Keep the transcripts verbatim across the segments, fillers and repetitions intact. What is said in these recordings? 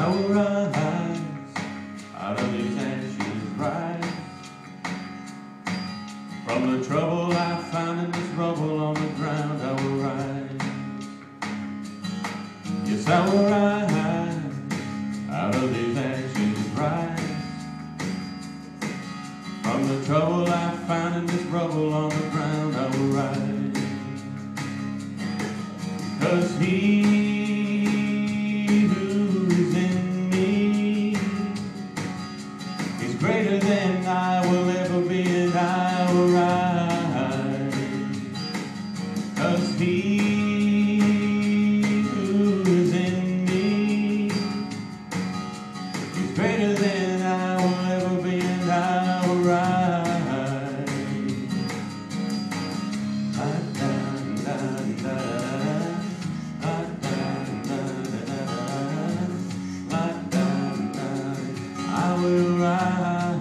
I will rise out of these ashes, rise from the trouble I found in this rubble on the ground. I will rise, yes, I will rise out of these ashes, rise from the trouble I found in this rubble on the ground. I will rise, 'cause He greater than I will ever be, and I will rise, 'cause He who is in me is greater than I will ever be, and I will rise. Da, da, da, da, da, da, da, da, da, I will rise.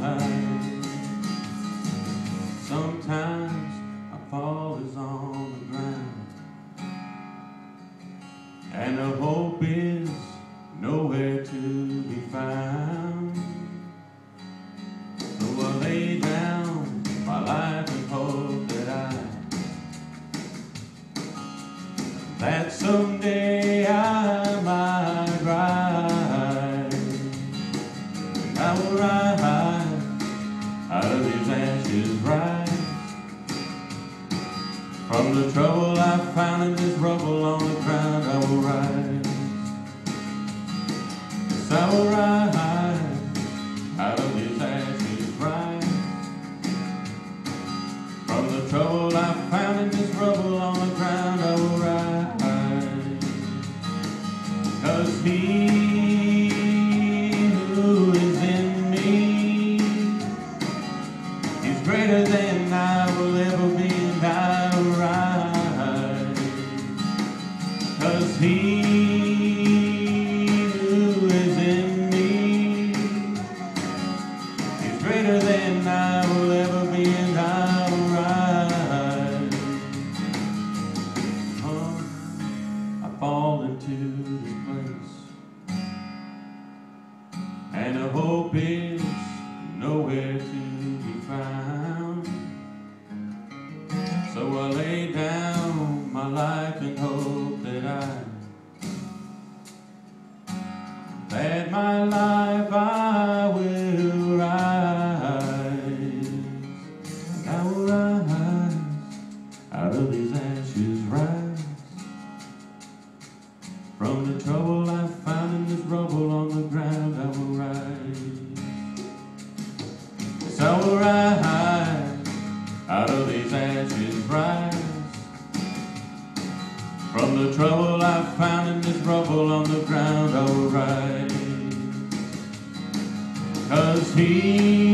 Sometimes I fall is on the ground, and the hope is nowhere to be found. So I lay down my life and hope that I, that someday I might rise. I will rise out of these ashes, rise from the trouble I found in this rubble on the ground. I will rise, yes, I will rise out of these ashes, rise from the trouble I found in this rubble on the ground. I will rise, 'cause He greater than I will ever be, and I will rise, 'cause He who is in me is greater than I will ever be, and I will rise. Oh, I fall into this place, and the hope is nowhere to be found. So I lay down my life and hope that I, that my life I will rise. I will rise out of these ashes, rise from the trouble I found in this rubble on the ground. I will rise, yes, I will rise out of these ashes, rise from the trouble I found in this rubble on the ground. I will rise, 'cause He